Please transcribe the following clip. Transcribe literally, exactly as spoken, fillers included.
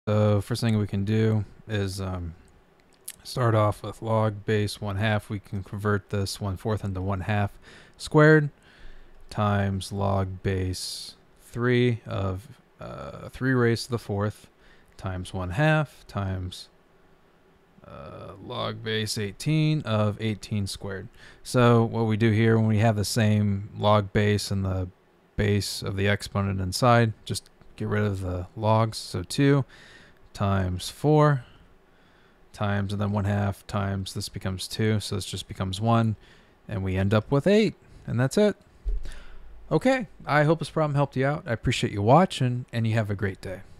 So first thing we can do is um, start off with log base one half. We can convert this one fourth into one half squared times log base three of uh, three raised to the fourth times one half times uh, log base eighteen of eighteen squared. So what we do here when we have the same log base and the base of the exponent inside, just get rid of the logs. So two times four times, and then one half times, this becomes two, so this just becomes one, and we end up with eight, and that's it. Okay, I hope this problem helped you out. I appreciate you watching, and you have a great day.